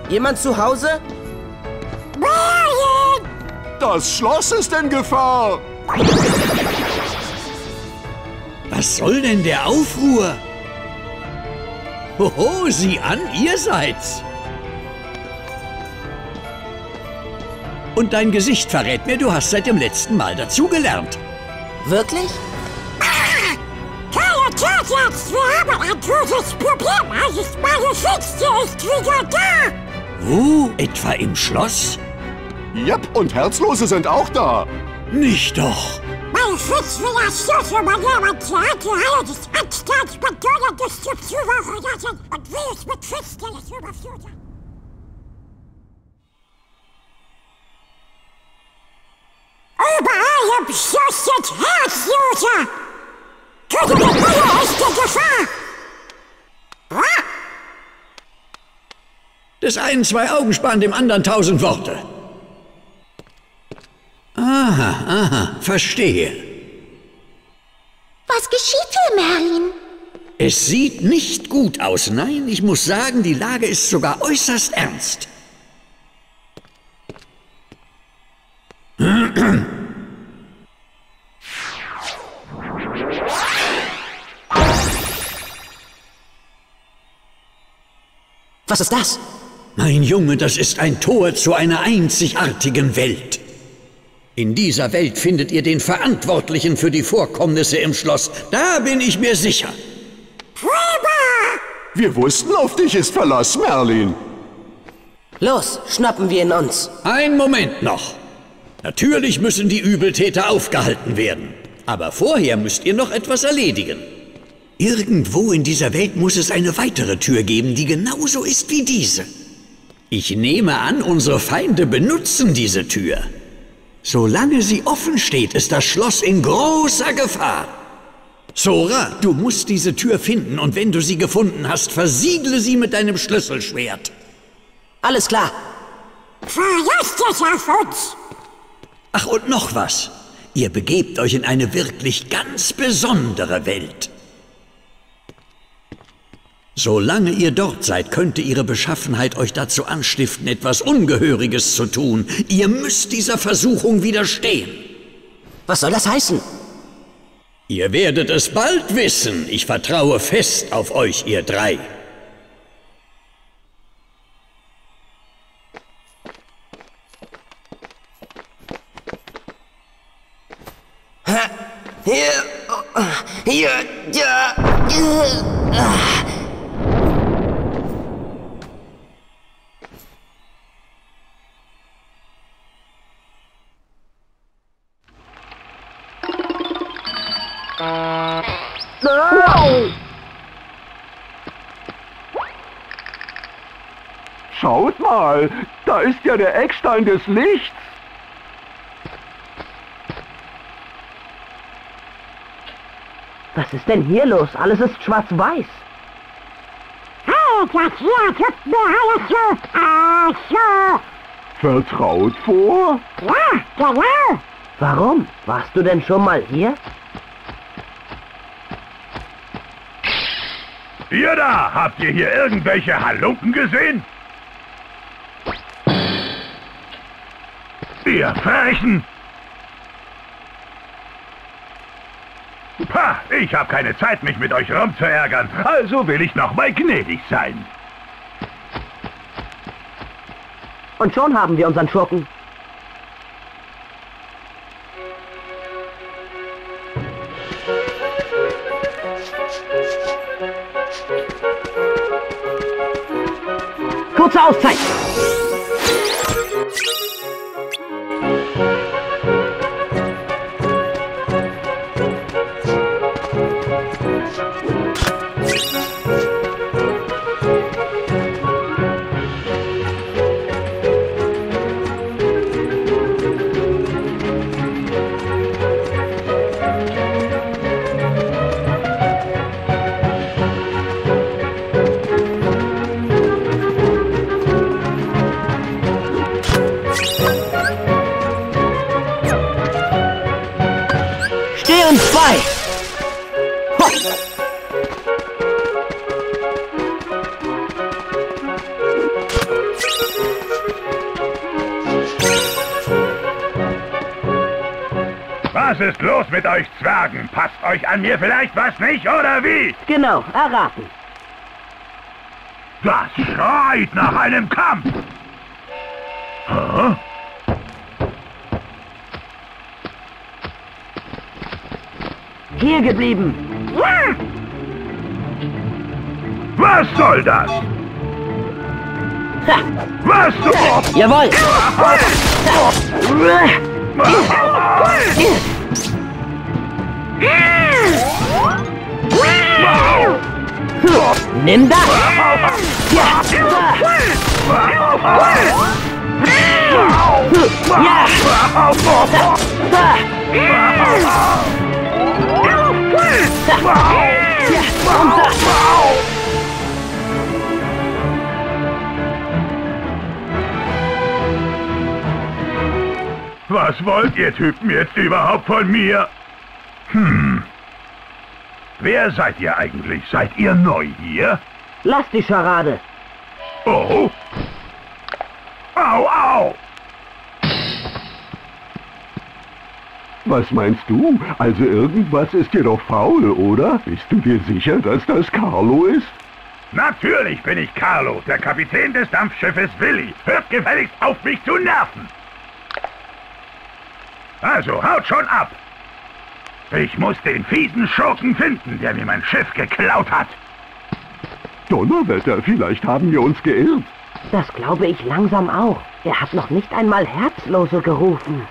Jemand zu Hause? Merlin! Das Schloss ist in Gefahr! Was soll denn der Aufruhr? Hoho, sieh an, ihr seid's. Und dein Gesicht verrät mir, du hast seit dem letzten Mal dazugelernt. Wirklich? Keine Zeit jetzt! Wir haben ein großes Problem! Alles meine Schütze ist wieder da! Wo? Etwa im Schloss? Yep, und Herzlose sind auch da. Nicht doch. Mein Schutz will das Schloss übernehmen! Sie hat die Halle des Anstandsbetonung des Strukturen verlassen und will es mit Finsternis überfluten! Überall im Schloss sind Herzlose! Könnte die Halle ist in Gefahr! Des einen 2 Augen sparen dem anderen 1000 Worte. Aha, verstehe. Was geschieht hier, Merlin? Es sieht nicht gut aus. Nein, ich muss sagen, die Lage ist sogar äußerst ernst. Was ist das? Mein Junge, das ist ein Tor zu einer einzigartigen Welt. In dieser Welt findet ihr den Verantwortlichen für die Vorkommnisse im Schloss. Da bin ich mir sicher. Wir wussten, auf dich ist Verlass, Merlin. Los, schnappen wir ihn uns. Einen Moment noch. Natürlich müssen die Übeltäter aufgehalten werden. Aber vorher müsst ihr noch etwas erledigen. Irgendwo in dieser Welt muss es eine weitere Tür geben, die genauso ist wie diese. Ich nehme an, unsere Feinde benutzen diese Tür. Solange sie offen steht, ist das Schloss in großer Gefahr. Sora, du musst diese Tür finden und wenn du sie gefunden hast, versiegle sie mit deinem Schlüsselschwert. Alles klar. Verlasst es auf uns! Ach, und noch was. Ihr begebt euch in eine wirklich ganz besondere Welt. Solange ihr dort seid, könnte ihre Beschaffenheit euch dazu anstiften, etwas Ungehöriges zu tun. Ihr müsst dieser Versuchung widerstehen. Was soll das heißen? Ihr werdet es bald wissen. Ich vertraue fest auf euch, ihr drei. Hier, ja. Schaut mal, da ist ja der Eckstein des Lichts. Was ist denn hier los? Alles ist schwarz-weiß. Hey, das hier gibt mir alles so... Vertraut vor? Ja, genau! Warum? Warst du denn schon mal hier? Ihr da, habt ihr hier irgendwelche Halunken gesehen? Ihr Frechen! Pah, ich habe keine Zeit, mich mit euch rumzuärgern, also will ich noch mal gnädig sein. Und schon haben wir unseren Schurken. Kurze Auszeit! Stehen bei! Was ist los mit euch Zwergen? Passt euch an mir vielleicht was nicht, oder wie? Genau, erraten. Das schreit nach einem Kampf. Hä? Hier geblieben. Was soll das? Ha. Was soll... Jawohl. Nimm das. Ja. Was wollt ihr Typen jetzt überhaupt von mir? Wer seid ihr eigentlich? Seid ihr neu hier? Lass die Scharade. Oh! Au, au! Was meinst du? Also irgendwas ist dir doch faul, oder? Bist du dir sicher, dass das Carlo ist? Natürlich bin ich Carlo, der Kapitän des Dampfschiffes Willi. Hört gefälligst auf, mich zu nerven! Also, haut schon ab! Ich muss den fiesen Schurken finden, der mir mein Schiff geklaut hat. Donnerwetter, vielleicht haben wir uns geirrt. Das glaube ich langsam auch. Er hat noch nicht einmal Herzlose gerufen.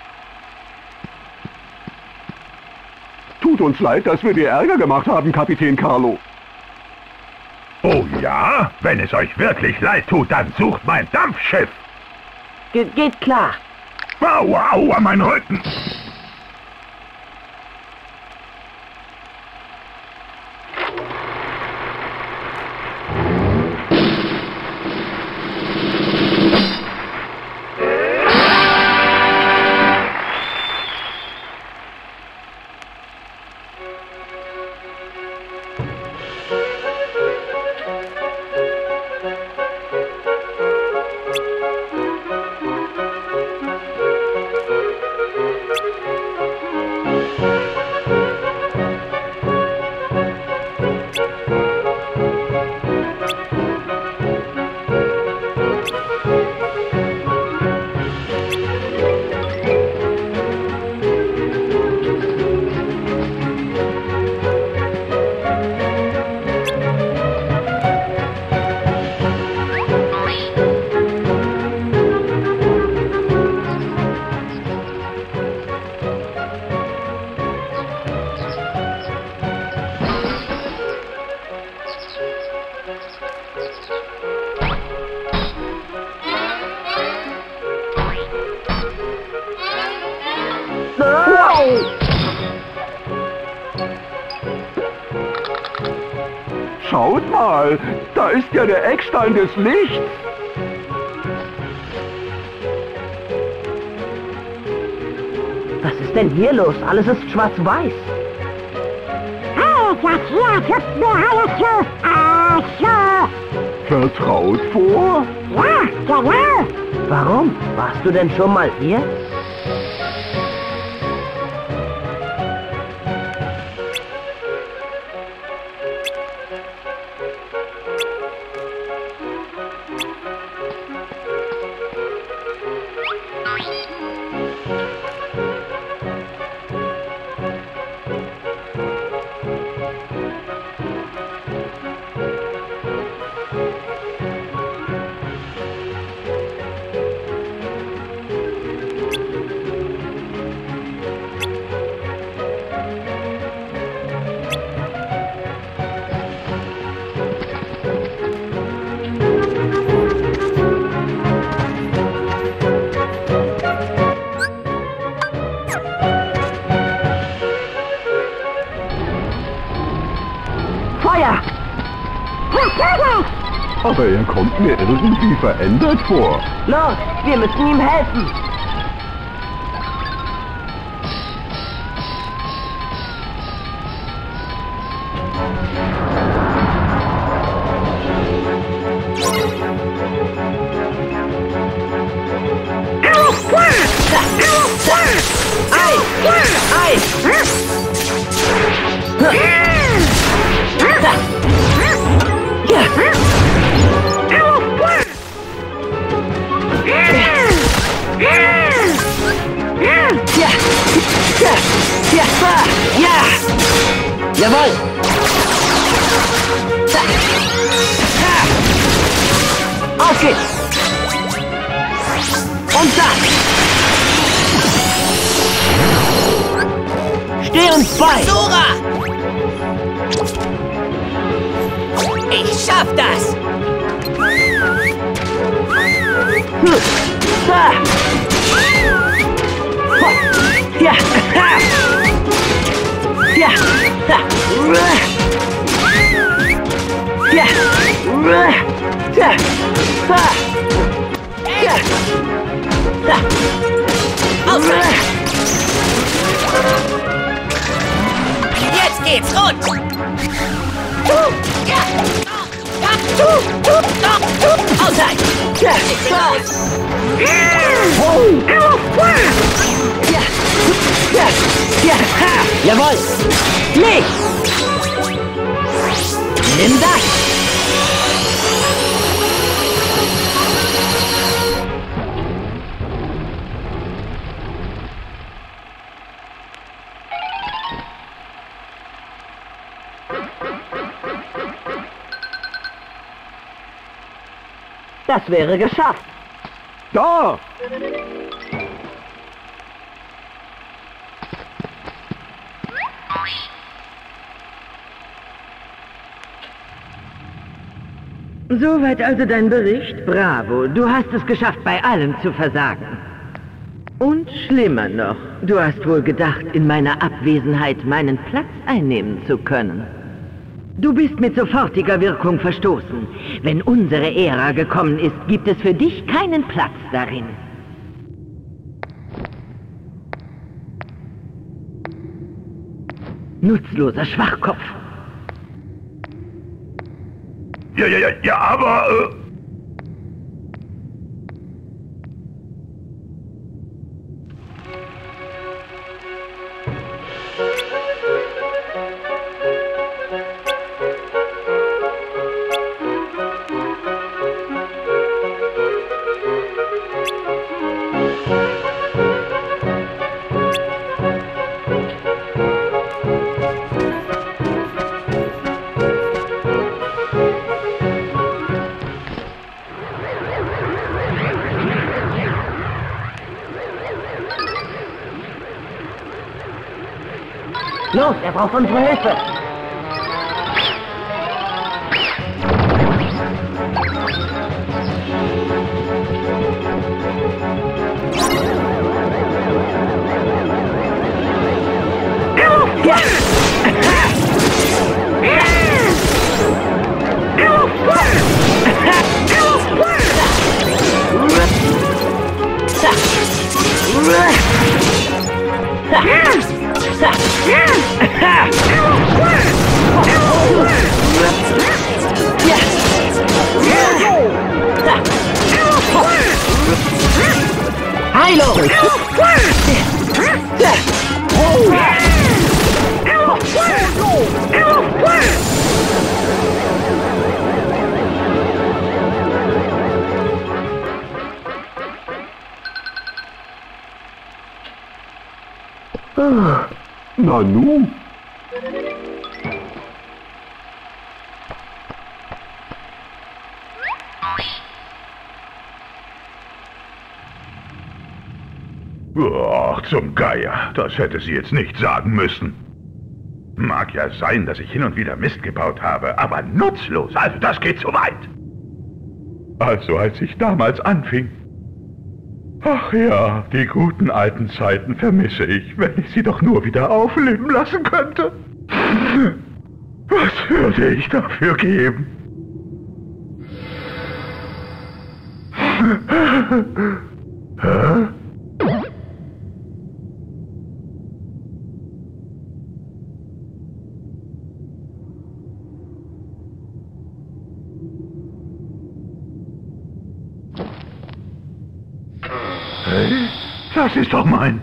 Tut uns leid, dass wir dir Ärger gemacht haben, Kapitän Carlo. Oh ja? Wenn es euch wirklich leid tut, dann sucht mein Dampfschiff! Geht klar. Au, au, an meinen Rücken! Schaut mal, da ist ja der Eckstein des Lichts. Was ist denn hier los? Alles ist schwarz-weiß. Hey, das hier gibt mir alles so, Vertraut vor? ja, genau. Warum? Warst du denn schon mal hier? Feuer! Aber er kommt mir irgendwie verändert vor. Los, wir müssen ihm helfen. Ei! Jawohl! Da. Ha. Auf geht's! Und da! Steh uns bei! Sora! Ich schaff das! Ha. Ja! Ha. Ja! Ha. Ja! Ja! Ha. Ja! Ha. Jetzt geht's rund! Aushalten! Ja! Ja! Ja! Ja! Ha. Jawohl! Leg! Nimm das! Das wäre geschafft. Da! Soweit also dein Bericht? Bravo, du hast es geschafft, bei allem zu versagen. Und schlimmer noch, du hast wohl gedacht, in meiner Abwesenheit meinen Platz einnehmen zu können. Du bist mit sofortiger Wirkung verstoßen. Wenn unsere Ära gekommen ist, gibt es für dich keinen Platz darin. Nutzloser Schwachkopf. Ja, aber... Los, er braucht unsere Hilfe. Heilung! Nanu? Ach, zum Geier. Das hätte sie jetzt nicht sagen müssen. Mag ja sein, dass ich hin und wieder Mist gebaut habe, aber nutzlos. Also das geht zu weit. Also als ich damals anfing. Ach ja, die guten alten Zeiten vermisse ich, wenn ich sie doch nur wieder aufleben lassen könnte. Was würde ich dafür geben? Hä? Hey, das ist doch mein...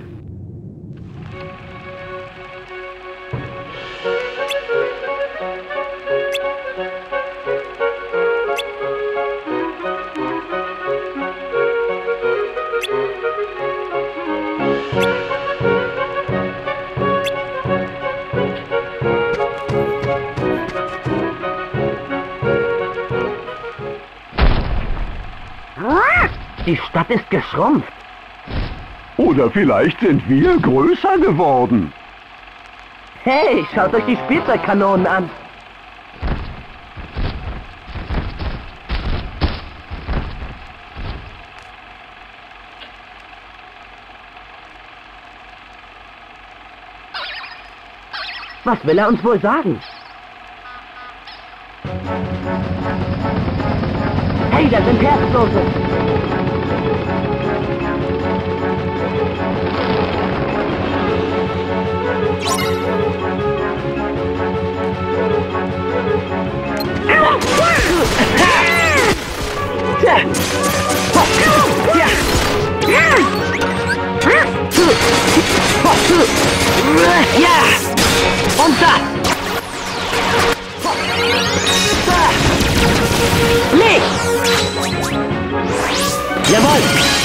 Die Stadt ist geschrumpft. Oder vielleicht sind wir größer geworden. Hey, schaut euch die Spielzeugkanonen an. Was will er uns wohl sagen? Hey, da sind Herzlose. Ja! Und das! Leg! Jawohl!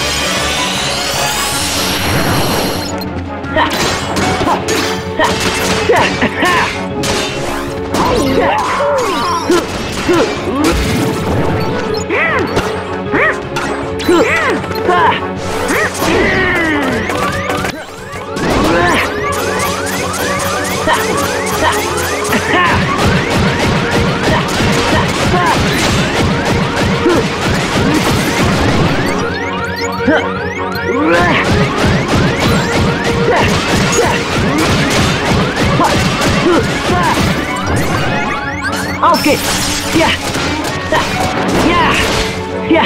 Auf geht's! Ja! Ja! Ja!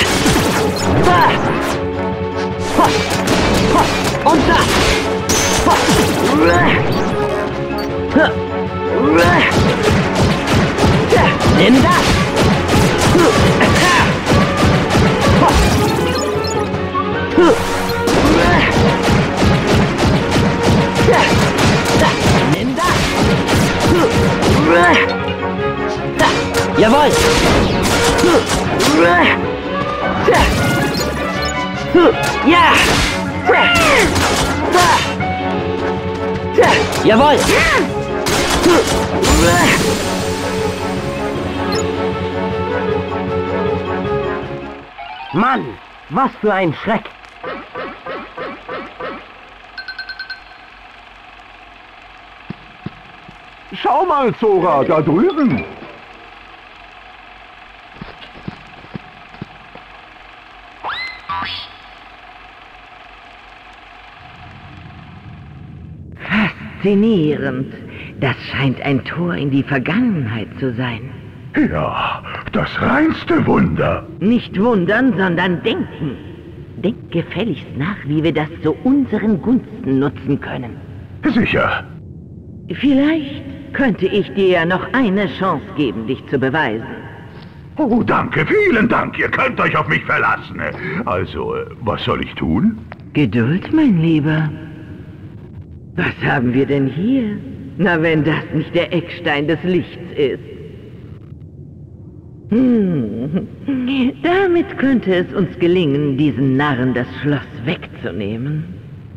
Und da! Nimm das! Nimm das! Jawohl! Ja! Jawohl! Mann, was für ein Schreck! Schau mal, Zora, da drüben. Faszinierend. Das scheint ein Tor in die Vergangenheit zu sein. Ja, das reinste Wunder. Nicht wundern, sondern denken. Denk gefälligst nach, wie wir das zu unseren Gunsten nutzen können. Sicher. Vielleicht könnte ich dir ja noch eine Chance geben, dich zu beweisen. Oh, danke, vielen Dank. Ihr könnt euch auf mich verlassen. Also, was soll ich tun? Geduld, mein Lieber. Was haben wir denn hier? Na, wenn das nicht der Eckstein des Lichts ist. Damit könnte es uns gelingen, diesen Narren das Schloss wegzunehmen.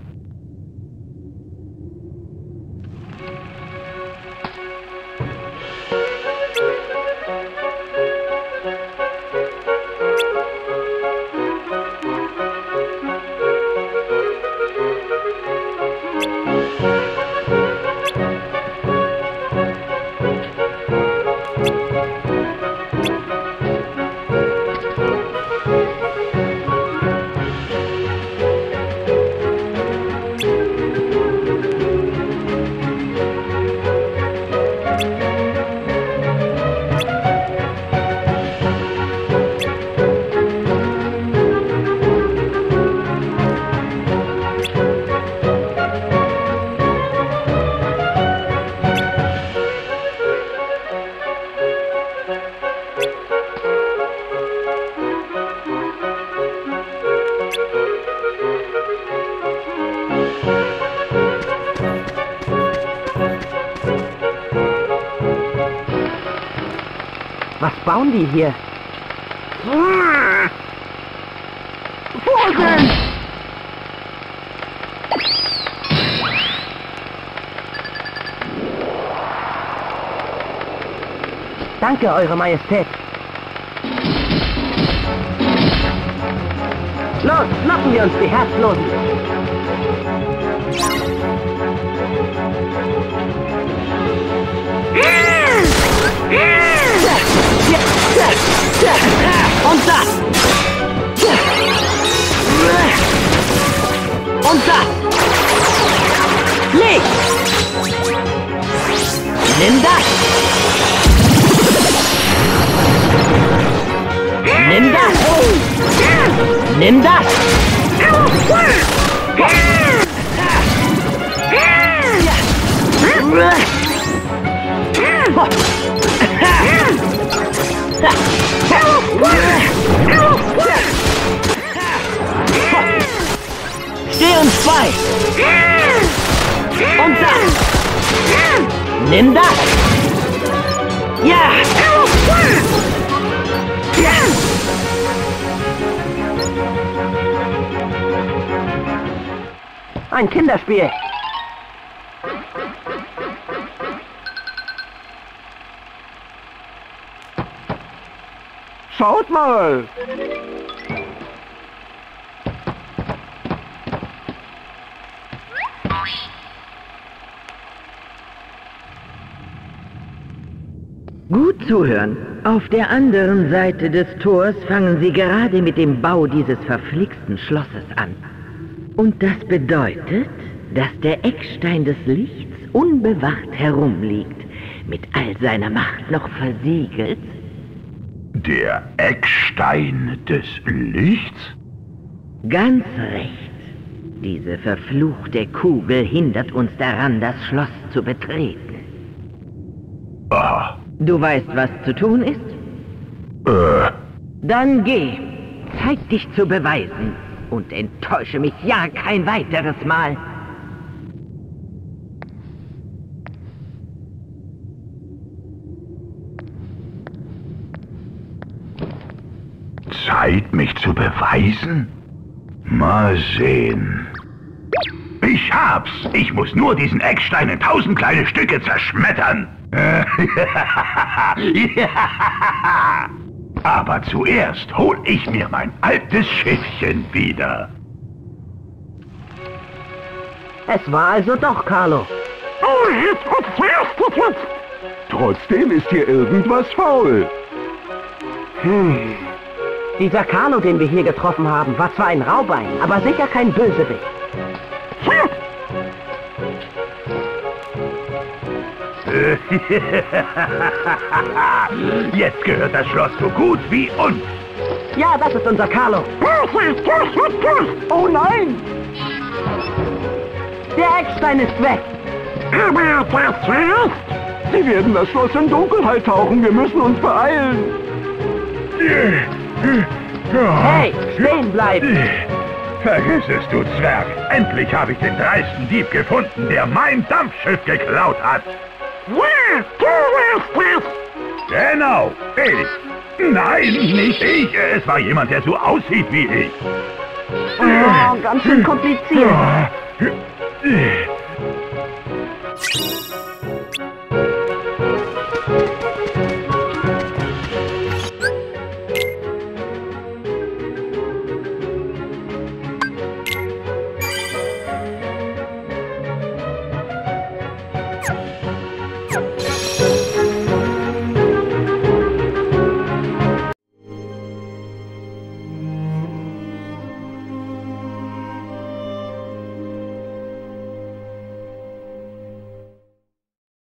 Was bauen die hier? Vorsicht! Danke, Eure Majestät. Los, locken wir uns die Herzlosen. Und das. Und das. Leg. Nimm das. Nimm das. Nimm das. Steh uns bei. Und das. Nimm das. Ja. Ein Kinderspiel. Schaut mal! Gut zuhören. Auf der anderen Seite des Tors fangen Sie gerade mit dem Bau dieses verflixten Schlosses an. Und das bedeutet, dass der Eckstein des Lichts unbewacht herumliegt, mit all seiner Macht noch versiegelt. Der Eckstein des Lichts? Ganz recht. Diese verfluchte Kugel hindert uns daran, das Schloss zu betreten. Ah. Du weißt, was zu tun ist? Dann geh. Zeig dich zu beweisen. Und enttäusche mich ja kein weiteres Mal. Zeit, mich zu beweisen? Mal sehen. Ich hab's! Ich muss nur diesen Eckstein in 1000 kleine Stücke zerschmettern. Aber zuerst hol ich mir mein altes Schiffchen wieder. Es war also doch Carlo. Trotzdem ist hier irgendwas faul. Dieser Carlo, den wir hier getroffen haben, war zwar ein Raubein, aber sicher kein Bösewicht. Jetzt gehört das Schloss so gut wie uns. Ja, das ist unser Carlo. Oh nein! Der Eckstein ist weg. Aber das heißt, Sie werden das Schloss in Dunkelheit tauchen. Wir müssen uns beeilen. Hey, stehen bleiben! Vergiss es, du Zwerg. Endlich habe ich den dreisten Dieb gefunden, der mein Dampfschiff geklaut hat. ja, du warst das. Genau, ich. Nein, nicht ich. Es war jemand, der so aussieht wie ich. Oh, ganz schön kompliziert.